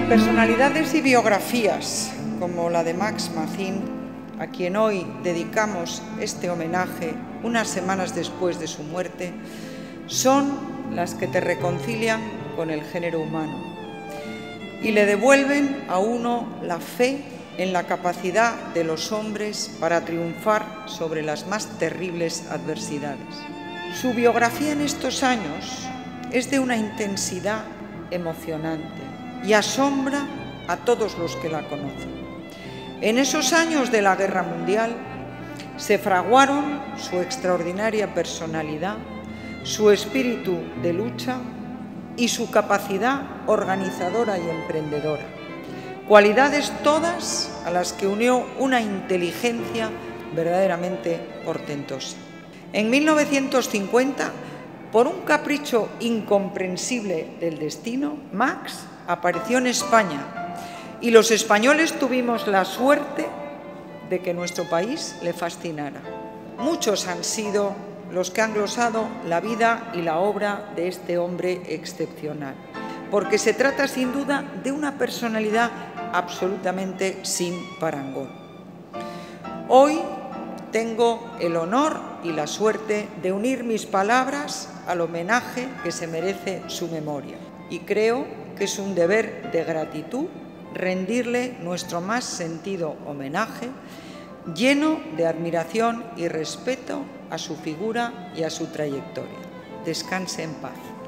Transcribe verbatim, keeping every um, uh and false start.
Personalidades y biografías como la de Max Mazin, a quien hoy dedicamos este homenaje unas semanas después de su muerte, son las que te reconcilian con el género humano y le devuelven a uno la fe en la capacidad de los hombres para triunfar sobre las más terribles adversidades. Su biografía en estos años es de una intensidad emocionante y asombra a todos los que la conocen. En esos años de la Guerra Mundial se fraguaron su extraordinaria personalidad, su espíritu de lucha y su capacidad organizadora y emprendedora, cualidades todas a las que unió una inteligencia verdaderamente portentosa. En mil novecientos cincuenta, por un capricho incomprensible del destino, Max apareció en España y los españoles tuvimos la suerte de que nuestro país le fascinara. Muchos han sido los que han glosado la vida y la obra de este hombre excepcional, porque se trata sin duda de una personalidad absolutamente sin parangón. Hoy tengo el honor y la suerte de unir mis palabras al homenaje que se merece su memoria, y creo que es un deber de gratitud rendirle nuestro más sentido homenaje, lleno de admiración y respeto a su figura y a su trayectoria. Descanse en paz.